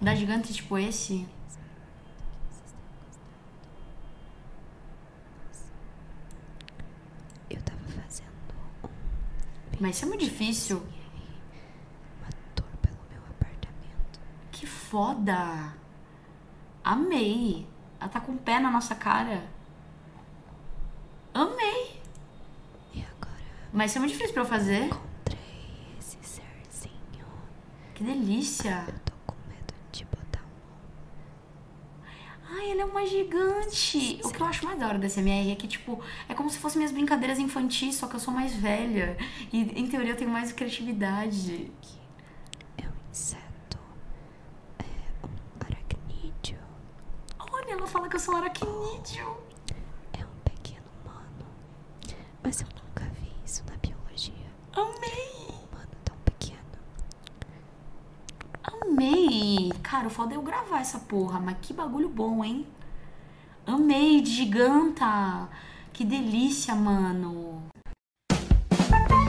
Da gigante, tipo esse. Eu tava fazendo Mas isso é muito difícil. uma tour pelo meu apartamento. Que foda. Amei. Ela tá com o pé na nossa cara. Amei. E agora Mas isso é muito difícil pra eu fazer. encontrei esse serzinho. Que delícia. Eu tô com medo de botar a mão. Ai, ela é uma gigante. O que eu acho mais da hora da SMR é que, tipo, é como se fossem minhas brincadeiras infantis, só que eu sou mais velha. E, em teoria, eu tenho mais criatividade. É um inseto. É um aracnídeo. Olha, ela fala que eu sou um aracnídeo. É um pequeno humano. Mas eu nunca vi isso na biologia. Amei. Um humano tão pequeno. Amei. Cara, o foda é eu gravar essa porra, mas que bagulho bom, hein? Amei, de giganta. Que delícia, mano.